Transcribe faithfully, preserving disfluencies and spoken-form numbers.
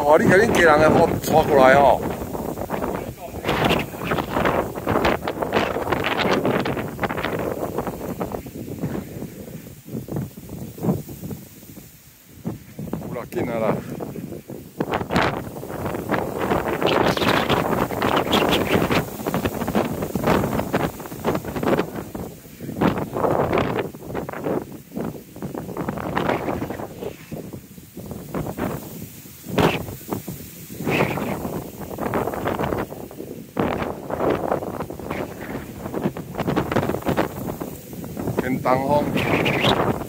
哦，你今日家人的雨带过来哦。有啦，紧啊啦。偏东风。